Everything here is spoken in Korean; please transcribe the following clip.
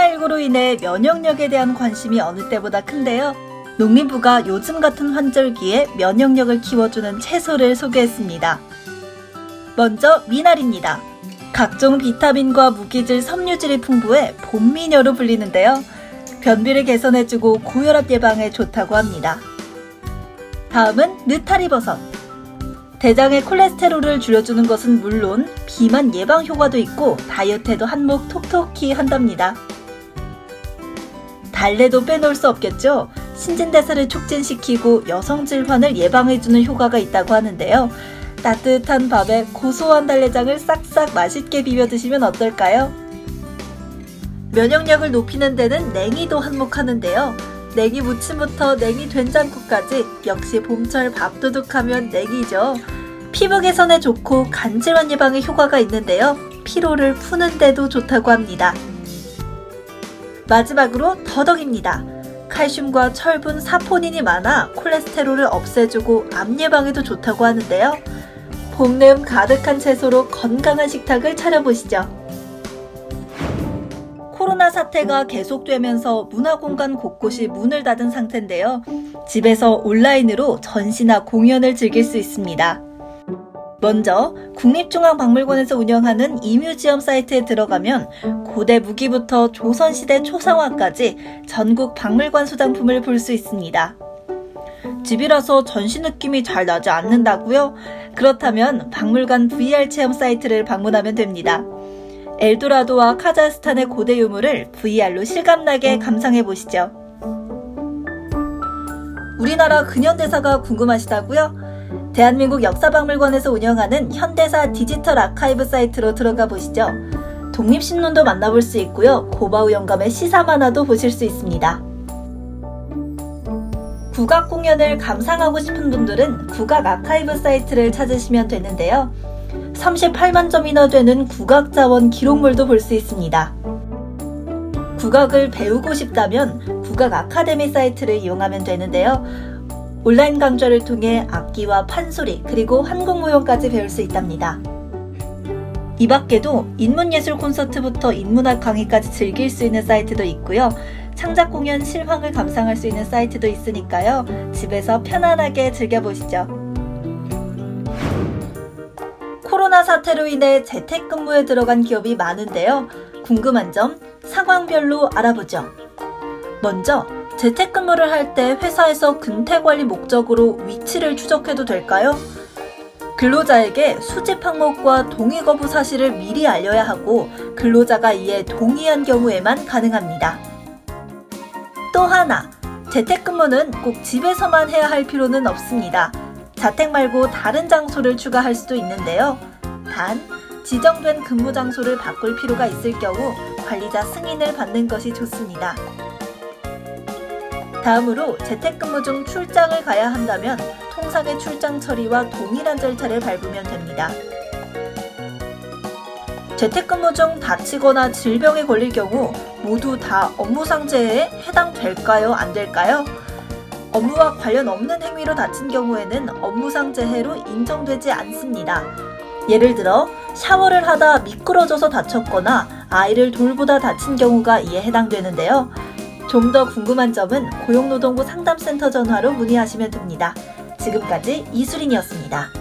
코로나19로 인해 면역력에 대한 관심이 어느 때보다 큰데요. 농림부가 요즘 같은 환절기에 면역력을 키워주는 채소를 소개했습니다. 먼저 미나리입니다. 각종 비타민과 무기질, 섬유질이 풍부해 봄미녀로 불리는데요. 변비를 개선해주고 고혈압 예방에 좋다고 합니다. 다음은 느타리버섯. 대장의 콜레스테롤을 줄여주는 것은 물론 비만 예방 효과도 있고 다이어트에도 한몫 톡톡히 한답니다. 달래도 빼놓을 수 없겠죠. 신진대사를 촉진시키고 여성 질환을 예방해주는 효과가 있다고 하는데요. 따뜻한 밥에 고소한 달래장을 싹싹 맛있게 비벼 드시면 어떨까요? 면역력을 높이는 데는 냉이도 한몫하는데요. 냉이 무침부터 냉이 된장국까지 역시 봄철 밥도둑하면 냉이죠. 피부 개선에 좋고 간질환 예방에 효과가 있는데요. 피로를 푸는 데도 좋다고 합니다. 마지막으로 더덕입니다. 칼슘과 철분, 사포닌이 많아 콜레스테롤을 없애주고 암 예방에도 좋다고 하는데요. 봄내음 가득한 채소로 건강한 식탁을 차려보시죠. 코로나 사태가 계속되면서 문화공간 곳곳이 문을 닫은 상태인데요. 집에서 온라인으로 전시나 공연을 즐길 수 있습니다. 먼저 국립중앙박물관에서 운영하는 이뮤지엄 사이트에 들어가면 고대 무기부터 조선시대 초상화까지 전국 박물관 소장품을 볼 수 있습니다. 집이라서 전시 느낌이 잘 나지 않는다고요? 그렇다면 박물관 VR 체험 사이트를 방문하면 됩니다. 엘도라도와 카자흐스탄의 고대 유물을 VR로 실감나게 감상해보시죠. 우리나라 근현대사가 궁금하시다고요? 대한민국 역사박물관에서 운영하는 현대사 디지털 아카이브 사이트로 들어가 보시죠. 독립신문도 만나볼 수 있고요. 고바우 영감의 시사만화도 보실 수 있습니다. 국악공연을 감상하고 싶은 분들은 국악 아카이브 사이트를 찾으시면 되는데요. 38만 점이나 되는 국악자원 기록물도 볼 수 있습니다. 국악을 배우고 싶다면 국악 아카데미 사이트를 이용하면 되는데요. 온라인 강좌를 통해 악기와 판소리 그리고 한국무용까지 배울 수 있답니다. 이 밖에도 인문예술 콘서트부터 인문학 강의까지 즐길 수 있는 사이트도 있고요. 창작 공연 실황을 감상할 수 있는 사이트도 있으니까요. 집에서 편안하게 즐겨보시죠. 코로나 사태로 인해 재택근무에 들어간 기업이 많은데요. 궁금한 점 상황별로 알아보죠. 먼저 재택근무를 할 때 회사에서 근태관리 목적으로 위치를 추적해도 될까요? 근로자에게 수집 항목과 동의 거부 사실을 미리 알려야 하고 근로자가 이에 동의한 경우에만 가능합니다. 또 하나, 재택근무는 꼭 집에서만 해야 할 필요는 없습니다. 자택 말고 다른 장소를 추가할 수도 있는데요. 단, 지정된 근무 장소를 바꿀 필요가 있을 경우 관리자 승인을 받는 것이 좋습니다. 다음으로 재택근무 중 출장을 가야 한다면 통상의 출장 처리와 동일한 절차를 밟으면 됩니다. 재택근무 중 다치거나 질병에 걸릴 경우 모두 다 업무상재해에 해당될까요? 안 될까요? 업무와 관련 없는 행위로 다친 경우에는 업무상재해로 인정되지 않습니다. 예를 들어 샤워를 하다 미끄러져서 다쳤거나 아이를 돌보다 다친 경우가 이에 해당되는데요. 좀 더 궁금한 점은 고용노동부 상담센터 전화로 문의하시면 됩니다. 지금까지 이수린이었습니다.